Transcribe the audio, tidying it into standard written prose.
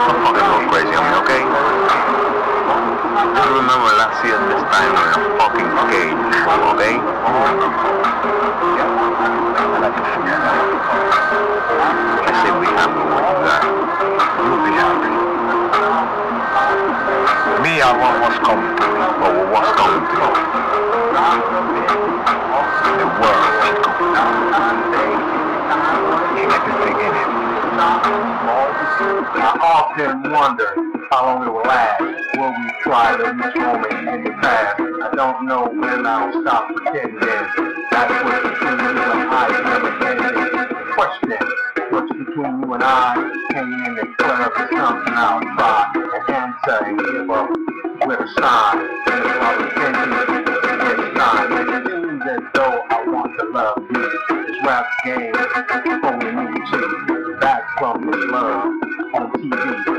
Don't fucking go crazy on me, okay? Just remember last year this time in a fucking cage, okay? I say be happy with what you got. You'll be happy. Me, I want what's coming to me, or what's coming to you. The world, Chico. And everything in it. I often wonder how long it will last. Will we try to reach moment in the past? I don't know when I'll stop pretending. That's what's between you and I never ending. Question, what's between you and I? Hanging in the club is something I'll try. An answer and give up with a sign. And it's all attention, it's time. It seems as though I want to love you. This rap game, only me too. Back from the love on TV.